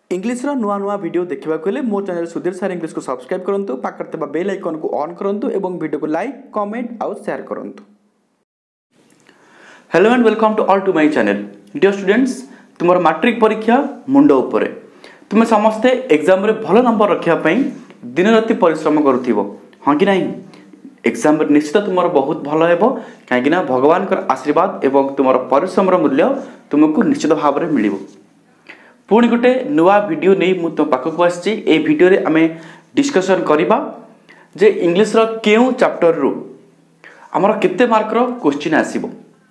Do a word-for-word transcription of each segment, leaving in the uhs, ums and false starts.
English रो नुआ नुआ video देखा हेले मो चैनल सुधीर सर इंग्लिश को सब्सक्राइब करूँ पाखे बेल आइकन को ऑन करूँ और वीडियो को लाइक कमेंट आउ शेयर करूँ। Hello and welcome to all to my channel. Dear students, तुम मैट्रिक परीक्षा मुंड उपरे तुम समस्ते एग्जाम रे भल नंबर रखापी दिन राति परिश्रम करुव हाँ कि नहीं। एग्जाम निश्चित तुम बहुत भल हो कहीं भगवान आशीर्वाद एवं तुम परिश्रम मूल्य तुमको निश्चित भाव में मिल। पुणी गोटे नुआ वीडियो नहीं मु तुम पाखक आसी ए वीडियो रे आमे डिस्कशन करिबा जे इंग्लिश रो केउ चैप्टर रु हमर केते मार्क रो क्वेश्चन आसीबो।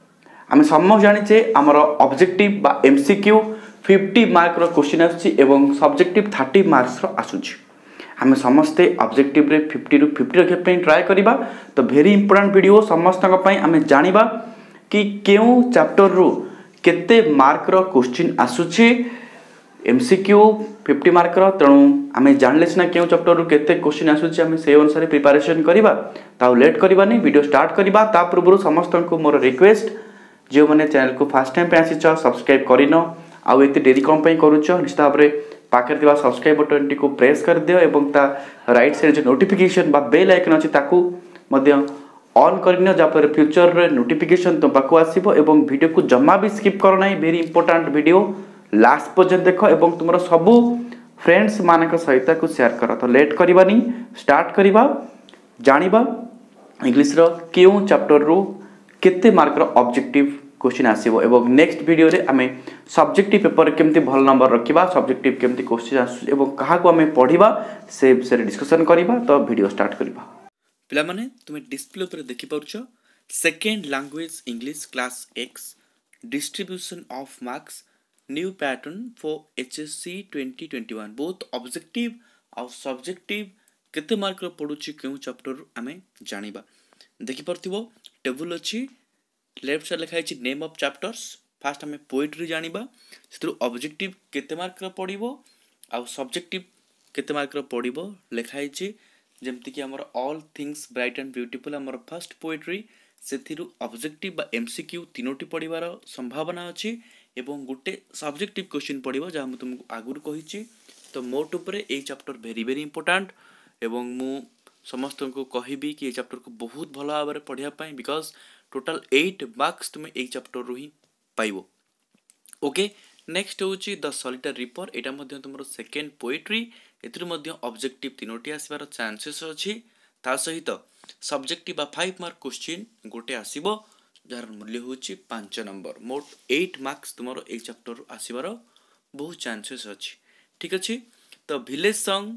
आमे समझ जानिचे हमर ऑब्जेक्टिव बा एमसीक्यू पचास मार्क रो क्वेश्चन आछि एवं सब्जेक्टिव तीस मार्क्स रो आसुछि। आमे समस्ते ऑब्जेक्टिव रे पचास रु पचास रखे पे ट्राई करिबा। तो वेरी इंपोर्टेंट वीडियो समस्त पई आमे जानिबा कि केउ चैप्टर रु केते मार्क रो क्वेश्चन आसुछि एमसीक्यू पचास मार्क रो। तेणु आमे जानले सिना केउ चैप्टर रु केते क्वेश्चन आसुछि आमे से अनुसार प्रिपरेशन करिबा। ताउ लेट करबानी वीडियो स्टार्ट करिबा। ता पूर्व समस्त को मोर रिक्वेस्ट जो माने चैनल को फर्स्ट टाइम पे आसीछ सब्सक्राइब करिनो आउ एते डेरी कम पई करूछ निश्चित भाव रे पाखे दिबा सब्सक्राइब बटन टी को प्रेस कर दियो एवं ता राइट साइड जो नोटिफिकेशन बा बेल आइकन अछि ताकू मध्य ऑन करिनो जा पर फ्यूचर रे नोटिफिकेशन तो पाखु आसीबो एवं वीडियो को जम्मा भी स्किप करो नाही। वेरी इंपोर्टेंट वीडियो लास्ट पर्यंत देख एवं तुमरो सबु फ्रेंड्स मानक सहित को शेयर कर। तो लेट करबानी स्टार्ट करिबा जानिबा इंग्लिश रो केउ चैप्टर रो केते मार्क रो ऑब्जेक्टिव क्वेश्चन आसीबो एवं नेक्स्ट वीडियो रे आमे सब्जेक्टिव पेपर केमती भल नंबर रखिबा सब्जेक्टिव केमती क्वेश्चन आसु एवं कहा को आमे पढिबा से विषय डिस्कशन करिबा। तो वीडियो स्टार्ट करिबा। पिला माने तुमे डिस्प्ले पर देखि पाउछ second language English class X distribution of marks new pattern for HSC twenty twenty one both objective और सब्जेक्टिव केते मार्क रो पडुची केउ चैप्टर आमे जानिबा। देखि परथिबो टेबल अछि लेफ्ट साइड लिखा है नेम ऑफ चैप्टर्स। फास्ट हमें पोएट्री जानिबा सेतु ऑब्जेक्टिव केते मार्क रो पडिबो आ सब्जेक्टिव केते मार्क रो पडिबो लिखा है जेमति कि हमर all things bright and beautiful हमर फर्स्ट पोएट्री सेथिरु ऑब्जेक्टिव बा एमसीक्यू तीनोटी पडिबार संभावना अछि एवं गुटे सब्जेक्टिव क्वेश्चन पडिबो जा हम तुमको आगुर कहिछि। तो मोट ऊपर ए चैप्टर वेरी वेरी इंपोर्टेंट एवं मु समस्त को कहिबी कि ए चैप्टर को बहुत भलो भाबरे पढिया पई बिकॉज़ टोटल एट मार्क्स तुम ए चैप्टर रु ही पाइबो। ओके नेक्स्ट होची द सॉलिटर रिपर एटा मध्ये तुमरो सेकंड पोएट्री एतिर मध्ये ऑब्जेक्टिव तीनोटी आसीबार चांसेस अछि। ता सहित सब्जेक्टिव बा पाँच मार्क क्वेश्चन गोटे आसीबो जार मूल्य होची पाँच नंबर। मोट आठ मार्क्स तुमरो ए चैप्टर रु आसीबार बहुत चांसेस अछि। ठीक अछि। तो विलेज सॉन्ग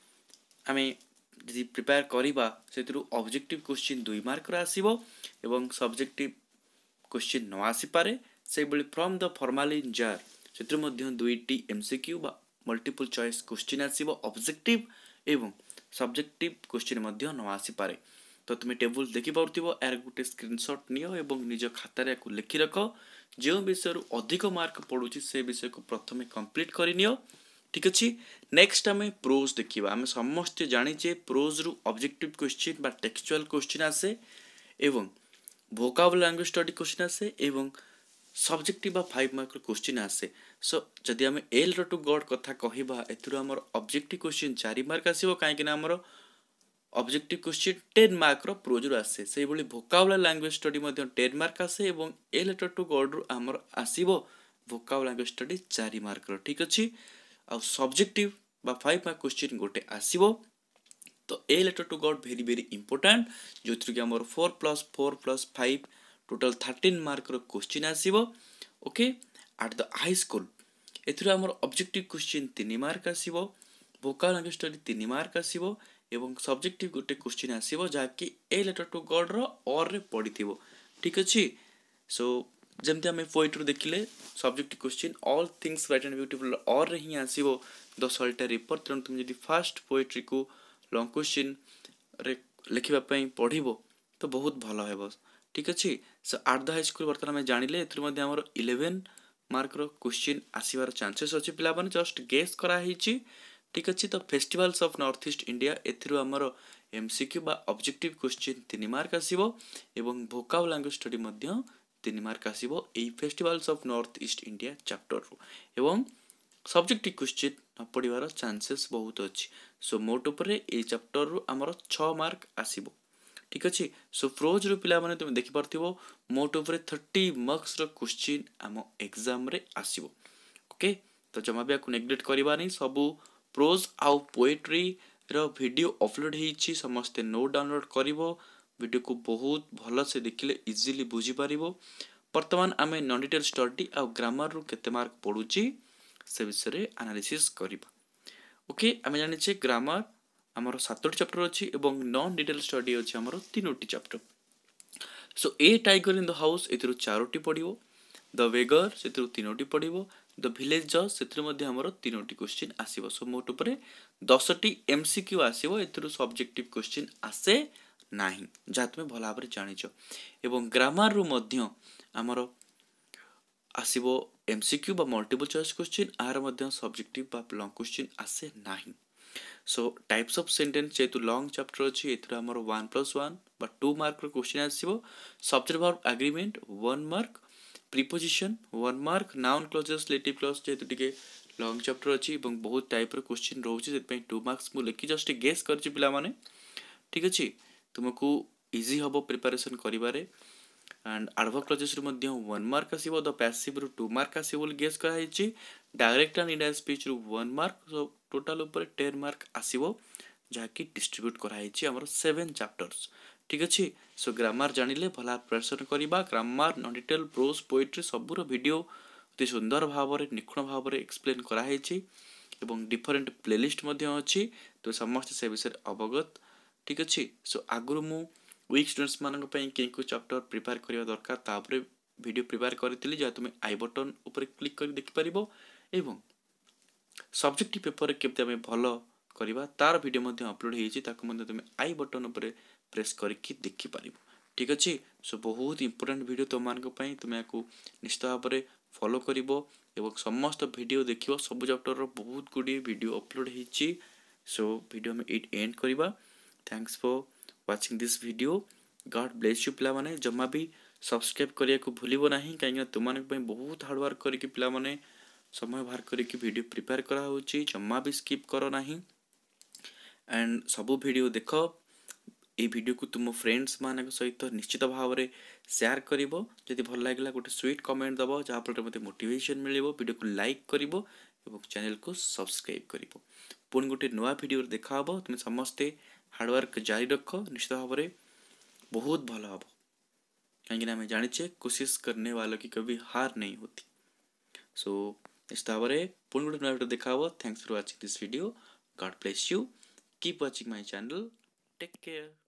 आमे जदि प्रिपेयर करिबा सेतिरु ऑब्जेक्टिव क्वेश्चन दो मार्क रा आसीबो एवं सब्जेक्टिव क्वेश्चन न आसी पारे से बली फ्रॉम द फॉर्मालिन जार सेतिरु मध्ये दुईटी एमसीक्यू बा मल्टीपल चॉइस क्वेश्चन आसीबो ऑब्जेक्टिव एवं सब्जेक्टिव क्वेश्चन मध्ये न आसी पारे। तो तुम टेबल देखि पाउथिबो यार गुटे स्क्रीनशॉट नियो एवं निज खाता रे को लिखि रखो जो विषय रु अधिक मार्क पडुची से विषय को प्रथमे कंप्लीट करि नियो। ठीक अछि। नेक्स्ट हमें प्रोज देखिबा। हमें समस्त जानिचे प्रोज रु ऑब्जेक्टिव क्वेश्चन बा टेक्सचुअल क्वेश्चन आसे एवं वोकाबुलरी लैंग्वेज स्टडी क्वेश्चन आसे एवं सब्जेक्टिव बा पाँच मार्क क्वेश्चन आसे। सो जदि हमें एल रो टू गॉड कथा कहिबा एथुरो हमर ऑब्जेक्टिव क्वेश्चन चार मार्क आसीबो काहे कि हमर ऑब्जेक्टिव क्वेश्चन दस मार्क रो प्रोज रु आसे। सेहि बली वोकाबुलरी लैंग्वेज स्टडी मध्ये दस मार्क आसे एवं एल रो टू गॉड रु हमर आसीबो वोकाबुलरी लैंग्वेज स्टडी चार मार्क रो। ठीक अछि। आ सब्जेक्टिव बा पाँच मार्क क्वेश्चन गोटे आसीबो। तो a letter to God very very important जो थ्रू कि हमर चार प्लस चार प्लस पाँच टोटल तेरह मार्क रो क्वेश्चन आसीबो। Okay at the high school एथुरो हमर ऑब्जेक्टिव क्वेश्चन तीन मार्क आसीबो वोकाबुलरी लैंग्वेज स्टडी तीन मार्क आसीबो एवं सब्जेक्टिव गोटे क्वेश्चन आसीबो जा कि ए लेटर टू गॉड रो और रे पडिथिबो। ठीक अछि। सो जमते हमें पोएट्री देखिले subjective question all things bright and beautiful और रे ही आसीबो द सॉलिटर रिपर। तेणु तुम जदि फर्स्ट पोएट्री को लॉन्ग क्वेश्चन रे लिखिबा पई पढिबो तो बहुत भलो हेबो। ठीक अछि। So at the high school वर्तमान में जानिले एथुर मध्ये हमर ग्यारह मार्क रो क्वेश्चन आसीबार चांसेस अछि। पिला माने जस्ट गेस करा हिची। ठीक अछि। तो festivals of North East India एथुर हमर एमसीक्यू बा ऑब्जेक्टिव क्वेश्चन तीन मार्क आसीबो एवं वोकाबुलरी लैंग्वेज स्टडी मध्ये तीन मार्क आसीबो ए festivals of North East India chapter रो एवं सब्जेक्टिव क्वेश्चन न पड़ार चांसेस बहुत अच्छी। सो मोट उपर ए चैप्टर रु आमर छः मार्क आसीबो। ठीक अच्छे। सो प्रोज रु पिला माने तुम देखि पारथिबो मोट उपर थर्टी मार्क्स रो क्वेश्चन आम एग्जाम रे आसीबो। ओके, तो जमा भी आपको नेग्लेक्ट करबा नहीं। सबू प्रोज आउ पोएट्री रो वीडियो अपलोड होईची, समस्ते नोट डाउनलोड करिवो। वीडियो को बहुत भल से देखिले इजीली बुझी पारिबो। वर्तमान आमे नॉन डिटेल स्टडी आउ ग्रामर रु केते मार्क पडुची से विषय रे एनालिसिस करिबा। ओके, आमे जानि छे ग्रामर हमर सातोटी चैप्टर अछि एवं नॉन डिटेल स्टडी अछि हमर तीनोटी chapter. So a tiger in the house एथिरु चारोटी पडिवो, द वेगर सेथिरु तीनोटी पडिवो, द विलेज जज सेथिरु मध्ये हमर तीनोटी क्वेश्चन आसीबो। सो मोट उपरे दसटी एमसीक्यू आसीबो। एथिरु सब्जेक्टिव क्वेश्चन आसे नाही, जा तुमे भला भाबरे जानिछो। एवं ग्रामर रु मध्ये हमर आसीबो एमसीक्यू बा मल्टीपल चॉइस क्वेश्चन, आर मध्ये सब्जेक्टिव बा लॉन्ग क्वेश्चन आसे नाही। सो टाइप्स ऑफ सेंटेंस जेतु लॉन्ग चैप्टर अछि एथिरु हमर वन प्लस वन बा टू मार्क रो क्वेश्चन आसीबो। Subject verb agreement one mark, preposition one mark, noun clauses relative clause जेतु टिके लॉन्ग चैप्टर अछि एवं बहुत टाइप रो क्वेश्चन रहउछि, जेत पई टू मार्क्स मु लेखि जस्ट गेस करछि पिला माने। ठीक अछि, तुमको इजी हबो प्रिपरेशन करिबारे। एंड एडवर्ब क्लॉजेस रु मध्ये वन मार्क आसीबो, द पैसिव रु टू मार्क आसीबो बोल गेस करा हिछि। डायरेक्ट एंड इनडायरेक्ट स्पीच रु वन मार्क, सो टोटल ऊपर टेन मार्क आसीबो, जाकी डिस्ट्रीब्यूट करा हिछि हमर सेवन चैप्टर्स। ठीक अछि। सो ग्रामर जानिले भला प्रिपरेशन करिबा। Grammar non detail prose poetry सबुर वीडियो अति सुंदर भाबरे निखुण भाबरे एक्सप्लेन करा हिछि एवं डिफरेंट प्लेलिस्ट मध्ये अछि, तो समस्त से विषय अवगत। ठीक अछि। सो आगुरु मु वीक स्टूडेंट्स मानक पई के को चैप्टर प्रिपेयर करिया दरकार तापरे वीडियो प्रिपेयर करथिली, जा तुमे आई बटन ऊपर क्लिक कर देखि परिबो एवं सब्जेक्टिव पेपर केते हमें भलो करिबा तार वीडियो मध्ये अपलोड हेछि, ताको मध्ये तुमे आई बटन ऊपर प्रेस करके देखि परिबो। ठीक अछि। सो बहुत इंपोर्टेंट वीडियो तो मानक पई तुमे को निश्चित भाबरे फॉलो करिवो एवं समस्त वीडियो देखिवो। सब चैप्टर रो बहुत गुडी वीडियो अपलोड हेछि। सो वीडियो में इट एंड करिबा। Thanks for watching this video. God bless you पिला माने। जम्मा भी सब्सक्राइब करिया को भूलिबो नाही, काहे तुम मानक पई बहुत हार्ड वर्क करके पिला माने समय बाहर करके वीडियो प्रिपेयर करा होछि। जम्मा भी स्किप करो नाही एंड सब वीडियो देखो। ए वीडियो को तुम फ्रेंड्स मान सहित निश्चित भाव में शेयर करिवो। जदि भल लागला गोटे स्वीट कमेंट दबो, जहाँ फल मते मोटिवेशन मिलिवो। वीडियो को लाइक करिवो एवं चैनल को सब्सक्राइब करिवो। पुणी गोटे नुआ वीडियो देखा हबो। तुम समस्ते हार्डवर्क जारी रख, निश्चित भाव में बहुत भल हम। कहीं आम जाचे कोशिश करने वालों की कभी हार नहीं होती। सो निश्चित भाव में पुणी गोटे नुआ वीडियो देखा हबो। Thanks for watching this video. God bless you. Keep watching my channel. Take care.